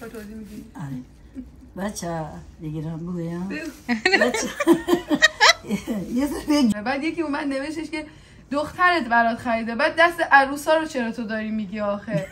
تو توضیح میدی؟ بچه دیگه رو بگویم بعد یکی اومد نوشتش که دخترت برات خریده، بعد دست عروسا رو چرا تو داری میگی آخه؟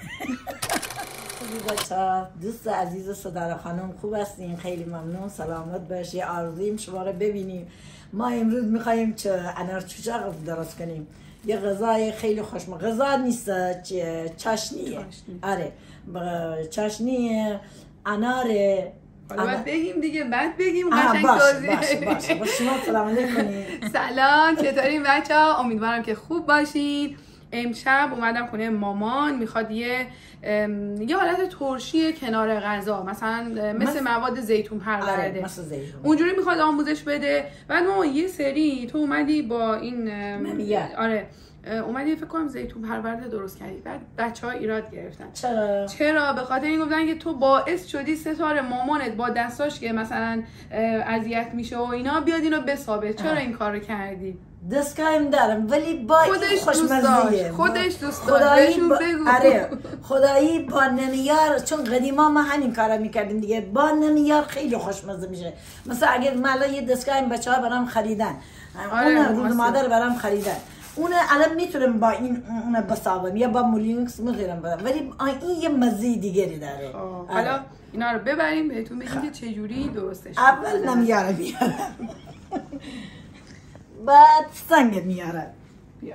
بچه دوست عزیز صدر خانم خوب هستین؟ خیلی ممنون، سلامت باشی. آرزویم شما رو ببینیم. ما امروز میخواییم انار چوچاق درست کنیم. یه غذای خیلی خوشمزه، غذا نیست، چاشنیه. آره چاشنی اناره. حالا باید بگیم دیگه، بعد بگیم قشنگ توضیح. باشه شما سلام علیکم. سلام، چطورین بچه‌ها؟ امیدوارم که خوب باشین. امشب اومدم خونه مامان، میخواد یه حالت ترشی کنار غذا، مثلا مثل مواد زیتون پرورده. اونجوری میخواد آموزش بده. بعد مامان یه سری تو اومدی با این آره اومدی فکر کنم زیتون پرورده درست کردی. بعد بچه‌ها ایراد گرفتن. چرا؟ به خاطر این گفتن که تو باعث شدی ستاره مامانت با دستاش که مثلا اذیت میشه و اینا بیاد اینو بسابه. چرا این کارو کردی؟ دستگاهم دارم ولی با خودش دوست داشت. آره خدایی با نمیار، چون قدیما ما همین کارا میکردیم دیگه. با نمیار خیلی خوشمزه میشه. مثلا اگر مالا یه دستگاهم بچه‌ها برام خریدن، اون روز مادر برام خریدن، اون الان میتونم با این اون بسابم یا با مولینکس میگیرم بدم، ولی این یه مزه دیگری داره. حالا اینا رو ببریم بهتون بگیم که چه جوری درستش کنیم. اول نمیاره میارم بعد سنگ میاره. بیا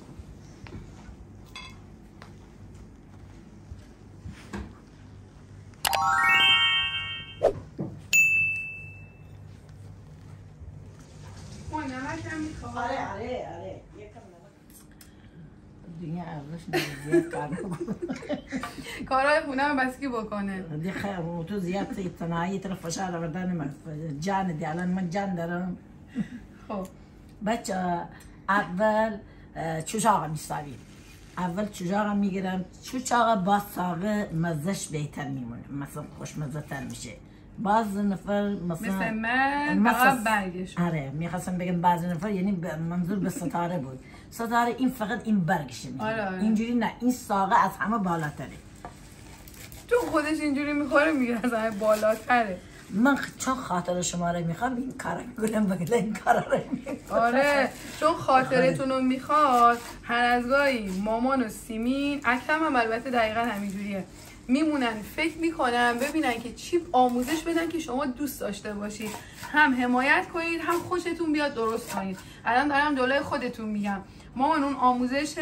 آره یکم دیگه ارزش زیاد کار کارهای خونه هم بس کی بکنه دیگه. خیر تو زیاد صنایع طرف فشار آوردن جان دی. الان من جان دارم. خب بچه اول چوچاق میساویم. اول چوچاق میگیرم. چوچاق با ساقه مزش بهتر میمونه، مثلا خوشمزه تر میشه. بعض نفر مثل من فقط برگش. آره میخواستم بگم بعض نفر یعنی منظور به ستاره بود. ستاره این فقط این برگشه میگیره. آره. اینجوری نه، این ساقه از همه بالاتره. چون خودش اینجوری میخوره میگه از همه بالاتره. من چون خاطر شما رو میخوام این کارا میکنم، بگه این کارا رو میکنم. آره چون خاطرتون رو میخواد. هر از گاهی مامان و سیمین، اکرم هم البته دقیقا همینجوریه، میمونن فکر میکنن ببینن که چی آموزش بدن که شما دوست داشته باشید، هم حمایت کنید هم خوشتون بیاد درست کنید. الان دارم جلوی خودتون میگم مامان اون آموزش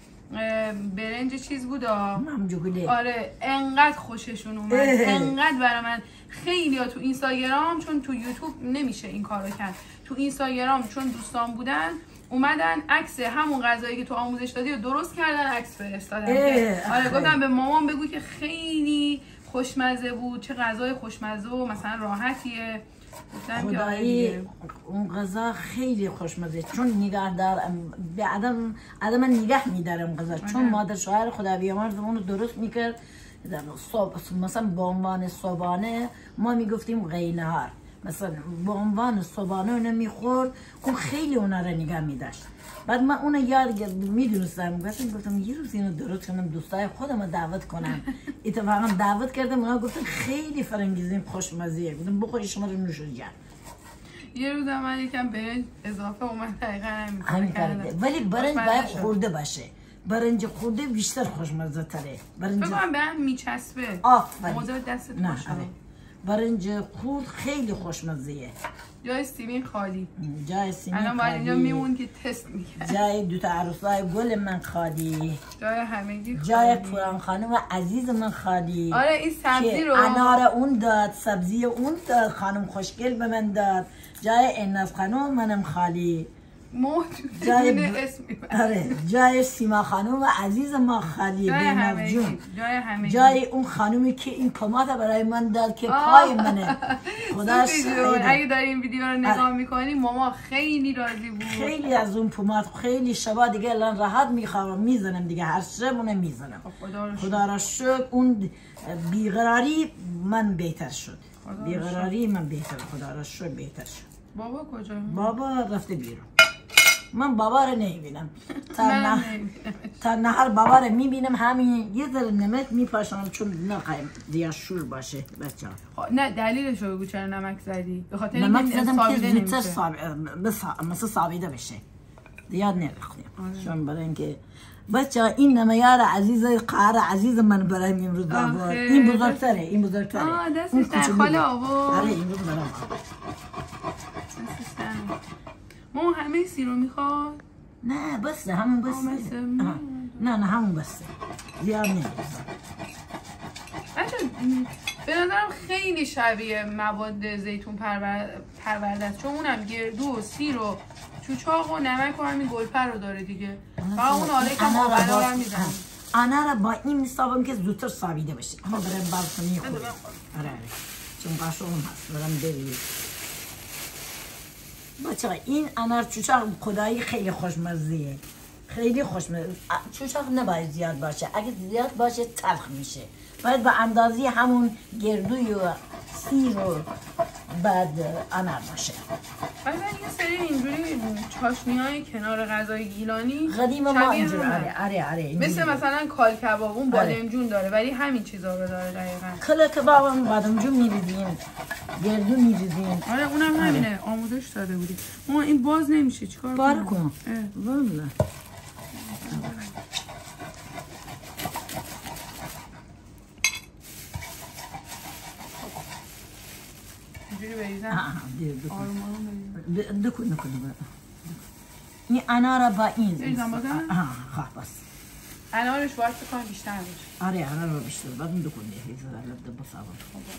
برنج چیز بود آره انقدر خوششون اومد، انقدر برای من. خیلی ها تو اینستاگرام، چون تو یوتیوب نمیشه این کارو کرد، تو اینستاگرام چون دوستان بودن اومدن عکس همون غذایی که تو آموزش دادی رو درست کردن، عکس فرستادن. آره گفتم به مامان بگو که خیلی خوشمزه بود، چه غذای خوشمزه و مثلا راحتیه. خدایی اون غذا خیلی خوشمزه، چون نگهدار به آدم نگه میدارم غذا. چون مادر شوهر خدا بیامرز اون رو درست میکرد. مثلا با عنوان صبحانه ما میگفتیم غینهار، مثلا با عنوان صبحانه اونو میخورد، اون خیلی اونا رو نگه میداشت. بعد من اونو یاد میدونستم، گفتم یه روز اینو درست کنم دوستای خودم دعوت کنم. اتفاقا دعوت کردم، اونا گفتن خیلی فرنگیزیم خوشمزیه. گفتم بخوری شما رو نوش جان. یه روز من یکم برنج اضافه اومد، دقیقاً همین کردم. ولی برنج باید خورده باشه. برنج خورده بیشتر خوشمزه تره. برنج بگم به هم میچسبه. آفرین. موضوع دستت باشه. برنج خورد خیلی خوشمزه‌ایه. جای سیمین خالی. جای سیمین خالی. الان باید اینجا میمون که تست میکرد. جای دوتا عروسای گل من خالی. جای همگی خالی. جای پوران خانم عزیز من خالی. آره این سبزی رو انار اون داد، سبزی اون داد، خانم خوشگل به من داد. جای الناز خانم منم خالی. جای سیما خانم و عزیز ما خالی. جای اون خانومی که این پماد برای من داد که پای منه. خدا شاهده. اگه داری این ویدیو رو نگاه میکنی ماما خیلی راضی بود. خیلی از اون پماد خیلی شبا دیگه الان راحت میخوام میزنم دیگه، هر شب اونو میزنم. خدا را شکر اون بیقراری من بهتر شد. بیقراری من بهتر، خدا را شکر بهتر شد. بابا کجا؟ بابا رفته بیرون. من بابا رو نمیبینم تا نهار بابا رو میبینم همین یه ذره نمک میپاشم چون نخواهیم دیگه شور باشه بچه ها. نه دلیلش رو بگو چرا نمک زدی؟ به خاطر نمک زدم که زودتر مثل سابیده بشه دیگه نمیخونیم چون برای اینکه بچه ها این نمیار عزیز قهر عزیز من برای امروز آورد این بزرگتره این بزرگتره دستش در خاله آورد آره این روز برام ما همه سی رو میخواد؟ نه بسته همون بسته نه همون بسته زیاد نمیزم بچه به نظرم خیلی شبیه مواد زیتون پرورده است چون اونم گردو و سیر و چوچاق و نمک و همین گلپر رو داره دیگه فقط اون آله که ما بلا رو میزنم آنها را با این میستابم که زودتر سابیده بشه اما برای بالکنی خود آره چون قشنگ هست برام ببینید بچه این انار چوچاق خدایی خیلی خوشمزیه خیلی خوشمزه چوچاق نباید زیاد باشه اگه زیاد باشه تلخ میشه باید با اندازی همون گردوی و سیر و بعد انار باشه بعد یه سری اینجوری چاشنی های کنار غذای گیلانی قدیم ما اینجوری آره مثلا کال کباب اون بادمجون داره ولی همین چیزا رو داره دقیقاً کال کباب هم بادمجون میریزیم گردو میریزیم آره اونم همینه آموزش داده بودی ما این باز نمیشه چیکار کنم بار کن والله اینجوری بریزم دکن این انار با این بریزم بازم؟ خواه بس انارش باید بکنم بیشتر باشه آره انار رو بیشتر بعد این دکن یه ذره لبده بسابم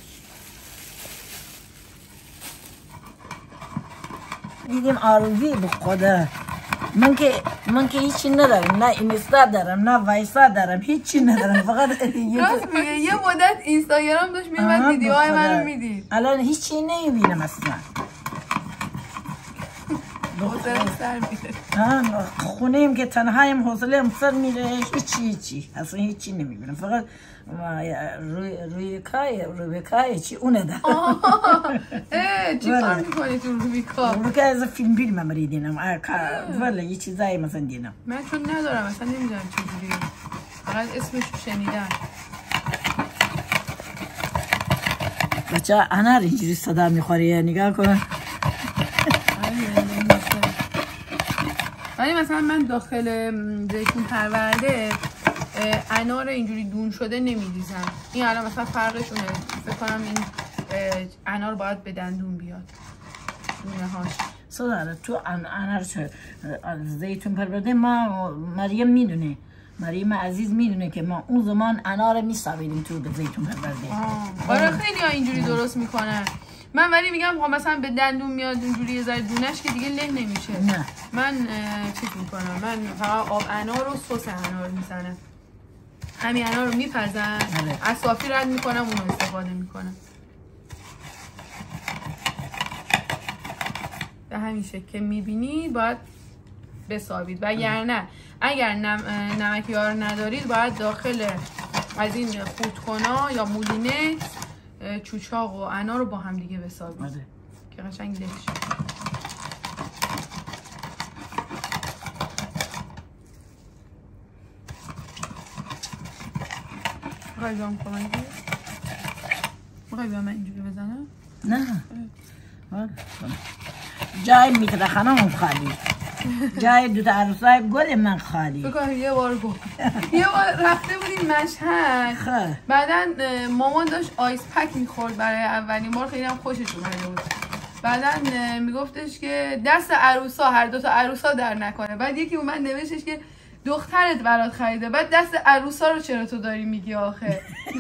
دیدیم آروزی به خدا من که هیچی ندارم نه اینستا دارم نه وایسا دارم هیچی ندارم فقط راست میگه یه مدت اینستاگرام داشت میومد ویدیوهای منو میدید الان هیچی نمیبینم اصلا خونه ایم که تنهایم حوصله هم سر میره هیچی اصلا هیچی نمیبینم فقط روبیکای چی اونه ده چی کار میکنی تو روبیکا؟ روبیکا از فیلم هم ریدینم والا یه چیزایی مثلا دیدم من چون ندارم اصلا نمیدونم چجوری فقط اسمش شنیدم بچه انار اینجوری صدا میخوری نگاه کن ولی مثلا من داخل زیتون پرورده انار اینجوری دون شده نمیریزم این الان مثلا فرقشونه فکر کنم این انار باید به دندون بیاد دونه هاش صدا تو انار زیتون پرورده ما مریم میدونه مریم عزیز میدونه که ما اون زمان انار میسابیدیم تو به زیتون پرورده آره خیلی ها اینجوری درست میکنن من ولی میگم مثلا به دندون میاد اینجوری یه ذره دونش که دیگه له نمیشه نه من چیز میکنم من فقط آب انار و سس انار میزنم همین انار رو میپزم از صافی رد میکنم اونو استفاده میکنم به همین شکل که میبینید باید بسابید وگرنه اگر نمکیار ندارید باید داخل از این خودکنا یا مولینه چوچاق و انار رو با هم دیگه بسابید که قشنگ له شه میخوای بیام کمک کنی؟ میخوای بیام من اینجوری بزنم؟ نه جای میتره خانم خالی جای دوتا عروسای گل من خالی بکنم یه بار گفت یه بار رفته بودیم مشهد بعدا مامان داشت آیس پک میخورد برای اولین بار خیلی هم خوشش اومده بود بعدا میگفتش که دست عروسا هر دوتا عروسا در نکنه بعد یکی اومد نوشتش که دخترت برات خریده بعد دست عروسا رو چرا تو داری میگی آخه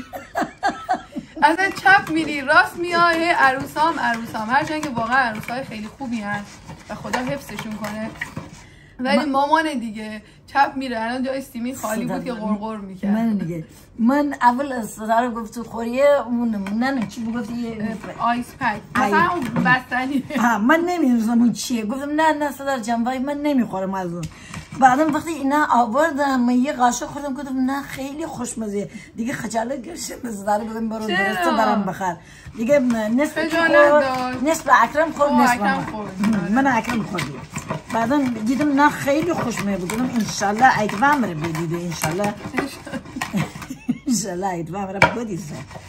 اصلا چپ میری راست میای عروسام هرچند که واقعا عروسای خیلی خوبی هست و خدا حفظشون کنه ولی مامان دیگه چپ میره الان جای سیمی خالی بود که غرغر میکرد من اول استاد گفت تو خوریه نه چی گفتی آیس پک مثلا بستنی من نمیدونم اون چیه گفتم نه صدر جنبایی من نمیخورم از اون بعدم وقتی اینا آوردم من یه قاشق خوردم گفتم نه خیلی خوشمزه دیگه خجالت گرفتم بذاره بگم برو درسته برام بخر دیگه نصف اکرم خورد نصف من اکرم خوردیم بعدم دیدم نه خیلی خوشمزه بودم انشالله ایتوام رو بدیده انشالله ایتوام رو بدیده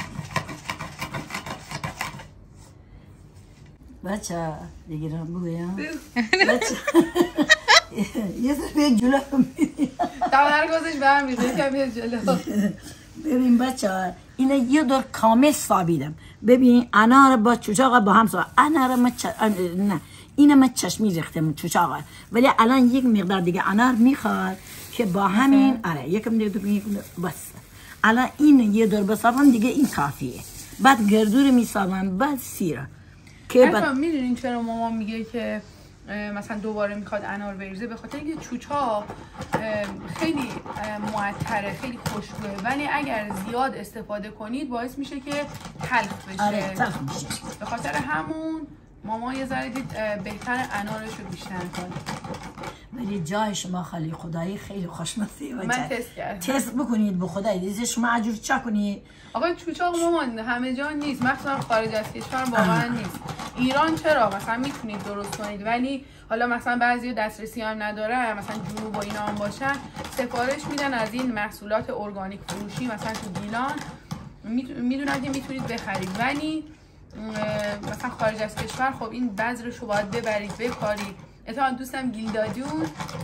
بچه دیگه رو بگویم بچه یه سر به جلو میدیم تمر گذش برمیده که به جلو ببین بچه اینه یه دور کامل سابیدم ببین انار با چوچاقا با هم سابید انار نه اینه من چشمی ریختم چوچاقا ولی الان یک مقدار دیگه انار میخواد که با همین آره یکم دیگه بس الان این یه دور بسابم دیگه این کافیه بعد گردور میسابم بعد سیره که میدونین چرا مامان میگه که مثلا دوباره میخواد انار بریزه؟ به خاطر اینکه چوچا خیلی معطره خیلی خوشبوه ولی اگر زیاد استفاده کنید باعث میشه که تلخ بشه. آره تلخ میشه. به خاطر همون مامان یه ذره دید بهتر انارش رو بیشتر کنه. ولی جای شما خالی خدایی خیلی خوشمزه. من تست کردم. تست بکنید به خدای دیگه شما عجور چا کنید. آقا چوچاق مامان همه جا نیست، مخصوصا خارج از کشور واقعا نیست. ایران چرا مثلا میتونید درست کنید ولی حالا مثلا بعضی دسترسی هم نداره، مثلا جنوب و اینا هم باشن سفارش میدن از این محصولات ارگانیک فروشی مثلا تو گیلان میدونن که میتونید بخرید ولی مثلا خارج از کشور خب این بذرش رو باید ببرید بکارید. اتفاقا دوستم گیلدادیون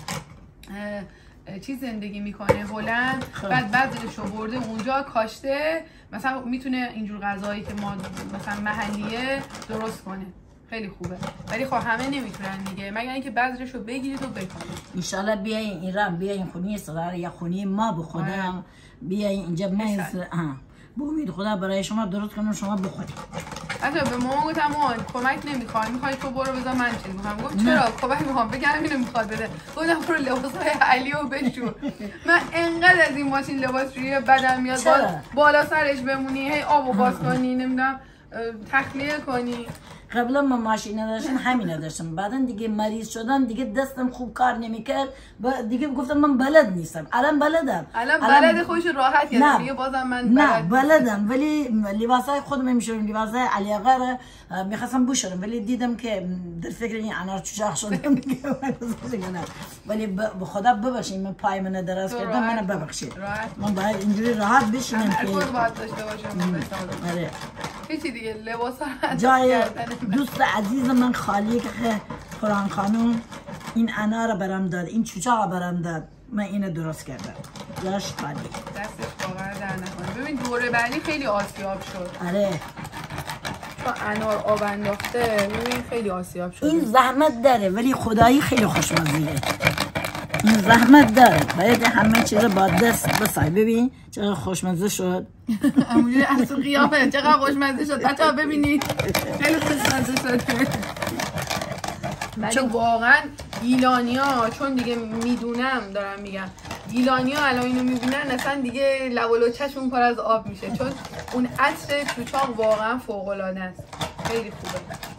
چیز زندگی میکنه هلند بعد بذرش رو برده اونجا کاشته مثلا میتونه اینجور غذایی که ما مثلا محلیه درست کنه خیلی خوبه ولی خب همه نمیتونن دیگه مگر اینکه بذرش رو بگیرید و بکنید. ان بیاین ایران بیاین خونی سرار یا خونی ما به خدا بیاین اینجا من به امید خدا برای شما درست کنم شما بخورید. حتی به مامان گفتم مامان کمک نمیخوای میخوای تو برو بذار من چیز میکنم. گفت چرا کمک میخوام بگم اینو میخواد بده. گفتم برو لباسای علیو بشور. من انقدر از این ماشین لباسشویی بدم میاد بالا سرش بمونی هی آبو باز کنی نمیدونم تخلیه کنی. قبلا من ماشین نداشتم همین نداشتم بعدا دیگه مریض شدم دیگه دستم خوب کار نمیکرد دیگه گفتم من بلد نیستم. الان بلدم بلد خودش راحت کردم دیگه بازم من نه بلدم ولی لباسای خودم میشورم لباسای علی آقا رو میخواستم بشورم ولی دیدم که در فکر این انار چوچاق شدم ولی به خدا ببخشید من پای من دراز کردم من ببخشید من باید اینجوری راحت بشینم که خود باید داشته باشم. آره هیچی دیگه لباسا جای دوست عزیز من خالیق قرآن خانم این انار برام داد این چوچاق برام داد من اینو درست کردم جاش خالی دستش واقعا در نکنه. ببین دوره بعدی خیلی آسیاب شد. آره چون انار آب انداخته ببین خیلی آسیاب شد. این زحمت داره ولی خدایی خیلی خوشمزه. این زحمت داره باید همه چیز با دست بسای. ببین چقدر خوشمزه شد. همونجوری از تو قیافه چقدر خوشمزه شد. بچه‌ها ببینید خیلی خوشمزه شد. چون واقعا گیلانیا چون دیگه میدونم دارم میگم گیلانیا الان اینو میبینن اصلا دیگه لب و لوچه‌شون پر از آب میشه چون اون عطر چوچاق واقعا فوق العاده است. خیلی خوبه.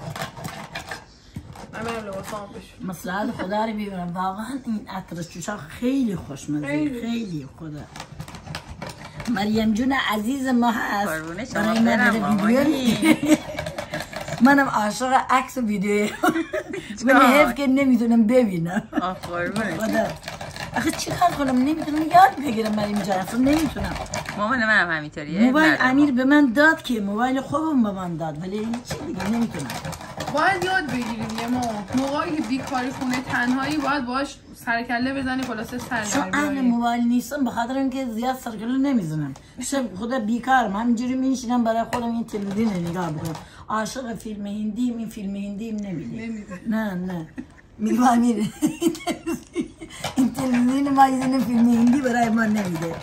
من لباسام بشم. مصلحت خدا رو ببینم واقعا این عطر چوچاق خیلی خوشمزه خیلی خدا. مریم جون عزیز ما هست برای من ویدیو منم عاشق عکس و ویدیو من حیف که نمیتونم ببینم. خدا آخه چی کار کنم نمیتونم یاد بگیرم مریم جان اصلا نمیتونم. مامان منم همینطوریه. موبایل امیر به من داد که موبایل خوبم به من داد ولی چی دیگه نمیتونم. باید یاد بگیریم یه موقعی که بیکاری خونه تنهایی باید باش سرکله بزنی خلاصه سر چون اهل موبایل نیستم به خاطر اینکه زیاد سرکله نمیزنم. خدا بیکارم همینجوری میشینم برای خودم این تلویزیون نگاه بکنم. عاشق فیلم هندیم این فیلم هندیم نمیده. نه میگم امیر این تلویزیون ما این فیلم هندی برای ما نمیده.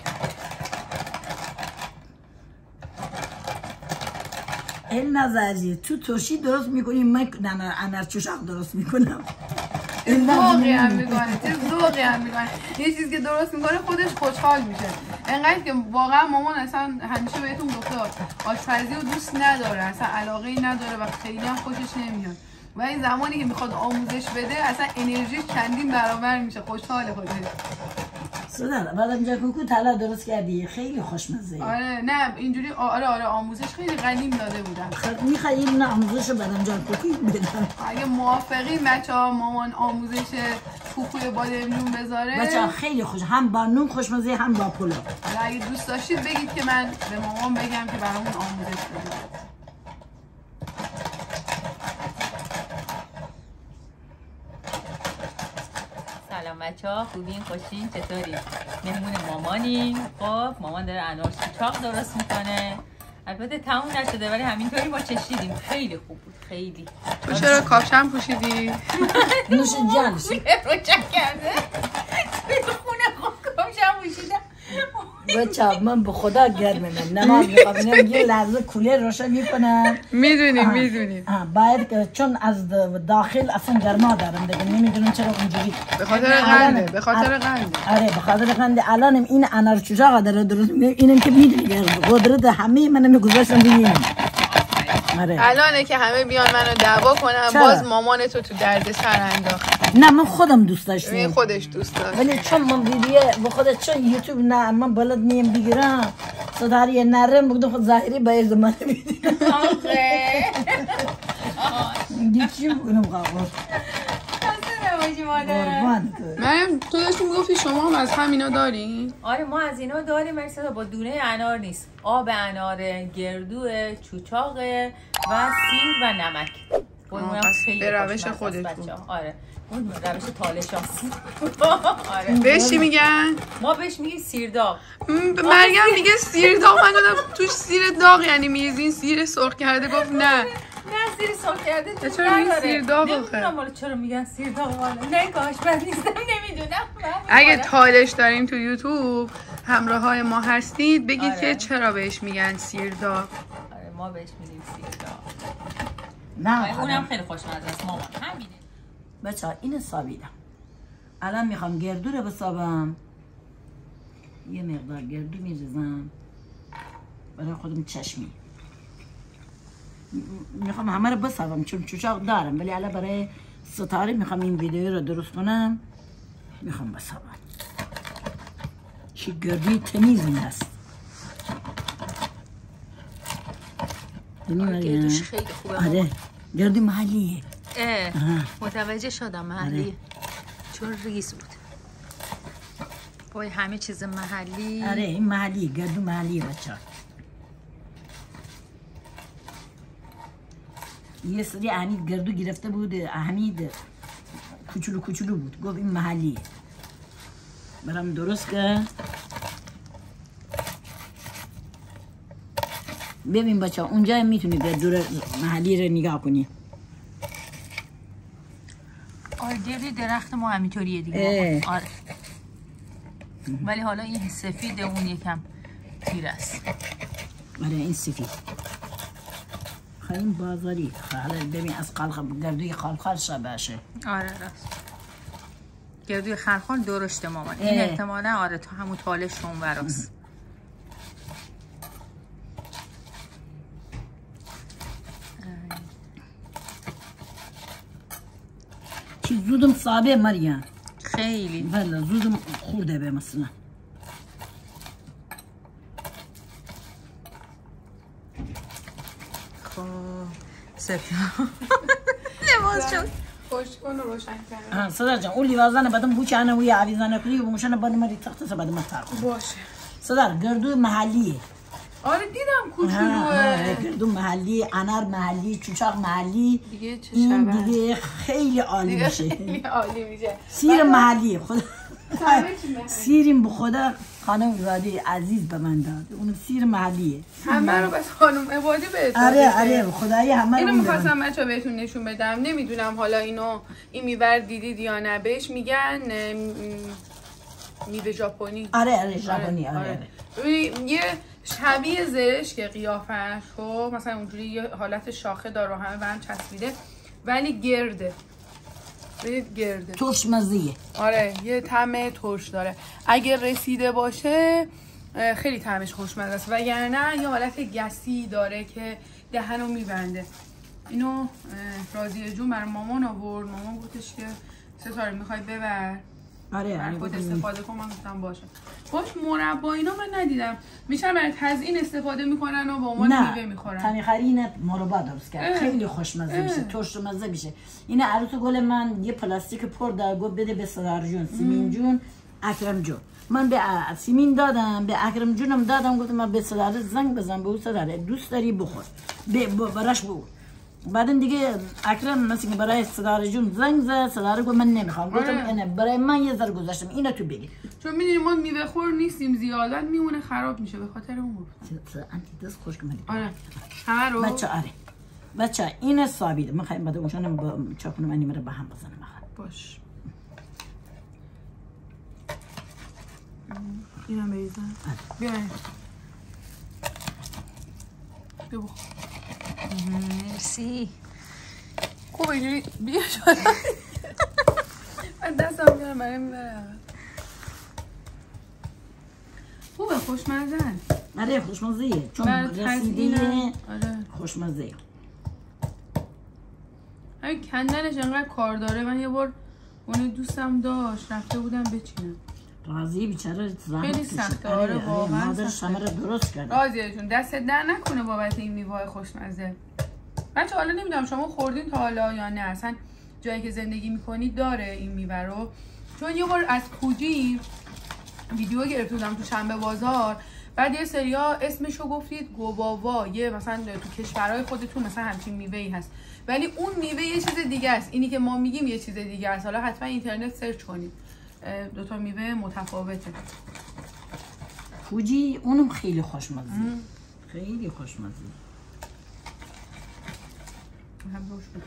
این نظری تو ترشی درست میکنی من انار چوچاق درست میکنم. ذوقی هم میکنه یه چیزی که درست میکنه خودش خوشحال میشه انقدر که واقعا مامان اصلا همیشه بهتون گفته آشپزی رو دوست نداره اصلا علاقه ای نداره و خیلی هم خوشش نمیاد و این زمانی که میخواد آموزش بده اصلا انرژی چندین برابر میشه، خوشحال خودش. صدر بعدم جاکوکو طلا درست کردی، خیلی خوشمزه. آره نه اینجوری آره آموزش خیلی قدیم داده بودن. میخوای این آموزش رو بعدم جاکوکو بدم. اگه موافقی بچه‌ها مامان آموزش کوکوی بادمجون بذاره. بچه‌ها خیلی خوش، هم با نون خوشمزه هم با پلو. حالا اگه دوست داشتید بگید که من به مامان بگم که برامون آموزش بده. سلام بچه‌ها، خوبین؟ خوشین؟ چطوری؟ مهمون مامانیم. خب مامان داره انار چاق درست میکنه. البته تموم نشده ولی همینطوری ما چشیدیم. خیلی خوب بود، خیلی. تو چرا کاپشن پوشیدی؟ نوش جانش. روشن کرده. توی خونه کاپشن پوشیدم. بچه من به خدا گرمه، من نماز میخوام یه لحظه کولر روشن میکنم. میدونیم باید که چون از داخل اصلا گرما دارم دیگه، نمیدونم چرا اونجوری. به خاطر قنده. آره به خاطر قنده. الانم این انار چوچاق داره درست اینم که میدونی قدرت همه منو میگذاشتم دیگه. آره الانه که همه بیان منو دعوا کنن باز مامان تو درد سر انداخت. نه من خودم دوست داشتم. خودش دوست داشت. ولی چون من ویدیو به خودت چون یوتیوب نه من بلد نیم بگیرم صداری نرم بگم خود ظاهری باید زمان میدیم. آخه دیگه چی بکنم قابل مریم تو داشتی میگفتی شما هم از همینا دارین؟ آره ما از اینا داریم ولی با دونه انار نیست. آب اناره، گردو، چوچاقه و سیر و نمک. به روش خودت بود. آره اون روش تالشاست. آره بهش چی میگن؟ ما بهش میگیم سیرداغ. مریم میگه سیرداغ، من گفتم توش سیر داغ یعنی میزین سیر سرخ کرده، گفت نه سیر سرخ کرده چرا میگن سیرداغ؟ نمیدونم والا چرا میگن سیرداغ والا. نه کاش بد نیستم نمیدونم. اگه تالش داریم تو یوتیوب همراه های ما هستید بگید که چرا بهش میگن سیرداغ. آره ما بهش میگیم سیرداغ. نه اونم خیلی خوشمزه است مامان. همینه. بچه‌ها این حسابیدم. الان میخوام گردو رو بسابم. یه مقدار گردو میریزم برای خودم چشمی. میخوام همه رو بسابم چون چوچاق دارم ولی الان برای ستاره میخوام این ویدیو رو درست کنم. میخوام بسابم. چی گردوی تمیزی هست. گردوش خیلی خوبه. آره گردو محلیه. متوجه شدم محلی. چون ریز بود. وای همه چیز محلی. آره این محلی، گردو محلیه بچه‌ها. یه سری حمید گردو گرفته بود، حمید کوچولو بود، گفت این محلیه. برام درست که ببین بچه‌ها اونجا میتونی گردو محلی رو نگاه کنی. آره گردوی درخت ما همینطوریه دیگه. آره ولی حالا این سفید اون یکم تیر است. آره این سفید خیلی بازاری. حالا ببین از گردوی خالخال شبهشه. آره راست گردوی خالخال درشته مامان. این احتمالا آره تا همون تالش اون وراست. چی زودم صابه مریم خیلی ولی زودم خورده به مثلا. خب سفید لباس شد خوش کن و روشن کردم. صدر جان اون لیوازانه بدم بوچانه وی عویزانه کلی و موشانه بدم مری تخته بدم تر. باشه صدر گردو محلیه. آره دیدم کوچولوه. گردو محلی، انار محلی، چوچاق محلی. دیگه چه این شبه دیگه خیلی عالی میشه. خیلی عالی میشه. سیر محلی خدا سیریم به خدا خانم زاده عزیز به من داد. اون سیر محلیه. همه رو بس خانم عبادی بهت. آره خدایی همه رو. اینو می‌خواستم بچه‌ها بهتون نشون بدم. نمیدونم حالا این میور دیدید یا نه. بهش میگن میوه ژاپنی. آره ژاپنی. آره یه شبیه زرش که قیافش خب مثلا اونجوری یه حالت شاخه داره و همه به هم چسبیده ولی گرده. ببینید گرده. ترش مزیه. آره یه طعم ترش داره. اگه رسیده باشه خیلی طعمش خوشمزه است وگرنه یه حالت گسی داره که دهنو میبنده. اینو راضیه جون برای مامان آورد. مامان گفتش که ستاره میخوای ببر آره خود استفاده کن. من گفتم باشه. باش مربا اینا من ندیدم. میشن برای تزیین استفاده میکنن و با عنوان میوه میخورن. تمیخری این مربا درست کرد. خیلی خوشمزه میشه، ترش و مزه میشه. این عروس گل من یه پلاستیک پر داد گفت بده به ستاره جون، سیمین جون، اکرم جون. من به سیمین دادم، به اکرم جونم دادم، گفتم من به ستاره زنگ بزن، به اون ستاره دوست داری بخور. براش بخور. بعدن دیگه اکرم مثلا برای ستاره جون زنگ زد، ستاره گفت من نمیخوام. گفتم اینه برای من یه ذره گذاشتم، اینو تو بگیر. چون میدونیم ما میوه خور نیستیم زیاد، میمونه خراب میشه، به خاطر اون گفتم. انتی دست خوش کنید. آره. همه رو بچه این ثابت. میخوایم بعد اونشون با چاپون من میره به هم بزنم. باش. اینم بریزم. بیاین. بیا بخور. مرسی. خوب اینجوری بیا شد. من دستم میرم برای میبره. خوبه خوشمزه. آره خوشمزه چون رسیده خوشمزه. همین کندنش انقدر کار داره. من یه بار اون دوستم داشت رفته بودم بچینم. راضیه بیچاره خیلی سخته. آره واقعا مادرش همه رو درست کرده. راضیه جون دست در نکنه بابت این میوه خوشمزه. بچه حالا نمیدونم شما خوردین تا حالا یا نه، اصلا جایی که زندگی میکنید داره این میوه رو. چون یه بار از کوجی ویدیو گرفته بودم تو شنبه بازار، بعد یه سریا اسمشو گفتید گواوا، یه مثلا تو کشورهای خودتون مثلا همچین میوه‌ای هست، ولی اون میوه یه چیز دیگه است. اینی که ما میگیم یه چیز دیگه است. حالا حتما اینترنت سرچ کنید، دوتا میوه متفاوته. کوجی اونم خیلی خوشمزه. خیلی خوشمزه. هم روش بود.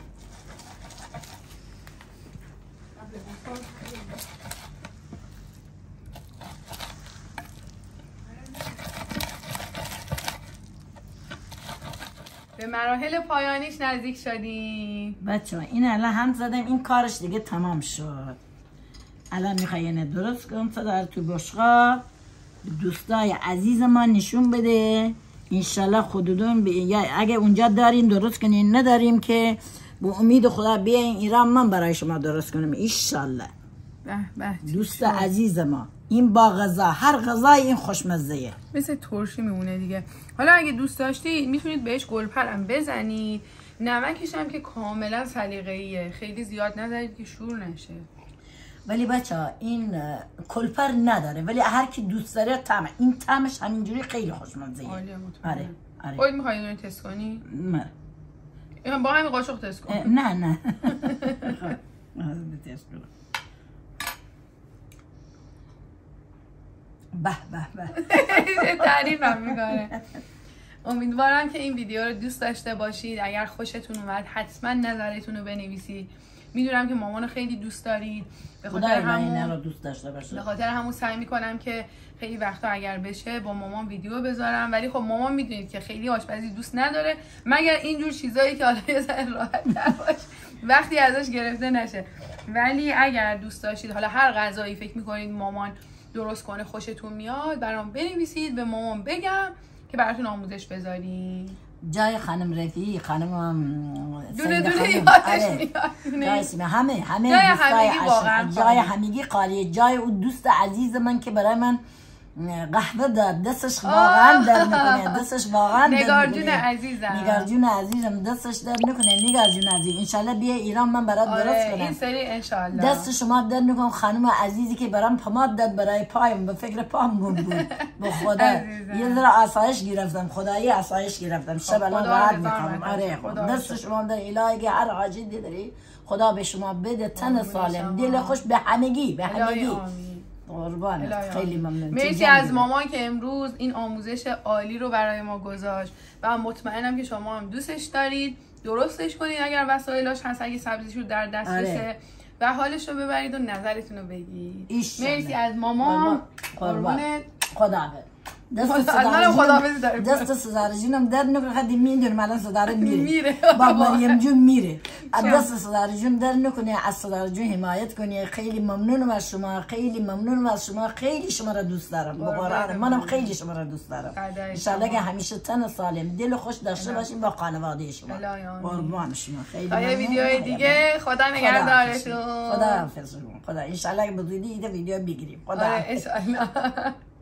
به مراحل پایانیش نزدیک شدیم. بچه این الان هم زدم، این کارش دیگه تمام شد. الان میخواین درست کنم در تو بشقاب دوستای عزیز ما نشون بده. انشالله خودتون یا اگه اونجا دارین درست کنین، نداریم که با امید خدا بیاین ایران من برای شما درست کنم انشالله. دوست عزیز ما این با غذا، هر غذای این خوشمزه مثل ترشی میمونه دیگه. حالا اگه دوست داشتید میتونید بهش گلپرم بزنید. نمکش هم که کاملا سلیقه‌ایه، خیلی زیاد نذارید که شور نشه. ولی بچه این کلپر نداره، ولی هر کی دوست داره طعم این طعمش همینجوری خیلی خوشمزه. عالیه مطمئنم. آره. خودت می‌خوای اینو تست کنی؟ نه. با همین قاشق تست کن. نه. تست کنم. به تعریفم میکنه. امیدوارم که این ویدیو رو دوست داشته باشید. اگر خوشتون اومد حتما نظرتون رو بنویسید. میدونم که مامانو خیلی دوست دارید، به خاطر همون رو دوست داشته باشه. به خاطر همون سعی میکنم که خیلی وقتا اگر بشه با مامان ویدیو بذارم، ولی خب مامان میدونید که خیلی آشپزی دوست نداره، مگر اینجور چیزایی که حالا یه ذره راحت‌تر باشه وقتی ازش گرفته نشه. ولی اگر دوست داشتید حالا هر غذایی فکر میکنید مامان درست کنه خوشتون میاد، برام بنویسید، به مامان بگم که براتون آموزش بذاریم. جای خانم رفیع، خانم دونه یادش میاد. همه جای همگی واقعا جای همگی قالیه. جای اون دوست عزیز من که برای من قهوه داد، دستش واقعا در میکنه، دستش واقعا نگار جون عزیزم، نگار جون عزیزم دستش در میکنه. نگار جون عزیز انشالله بیا ایران من برات درست کنم. این سری انشالله دست شما در میکنم. خانم عزیزی که برام پماد داد برای پایم، به فکر پام بود. به خدا یه ذره آسایش گرفتم، خدایی آسایش گرفتم. شب الان راحت میخوام. آره دست شما در الهی هر حاجتی داری خدا به شما بده، تن سالم، دل خوش به همگی، به همگی. قربان، خیلی ممنون. مرسی از مامان که امروز این آموزش عالی رو برای ما گذاشت و مطمئنم که شما هم دوستش دارید. درستش کنید اگر وسایلش هست، اگه سبزیشو در دسترسه و حالش رو ببرید و نظرتون رو بگید. مرسی از مامان. قربان خدا. منم خداحافظی دارم. دست صدر جونم در نکنه خدی میدونم الان صدر میره. با مریم جون میره دست صدر جون در نکنه از صدر جون حمایت کنی خیلی ممنونم از شما خیلی ممنونم از شما خیلی شما را دوست دارم بقرار منم خیلی شما را دوست دارم ان شاء الله که همیشه تن سالم دل خوش داشته باشیم با خانواده شما قربان شما خیلی تا یه ویدیو دیگه خدا نگهدارتون خدا حافظ شما خدا ان شاء الله که به زودی ویدیو بگیریم خدا ان شاء الله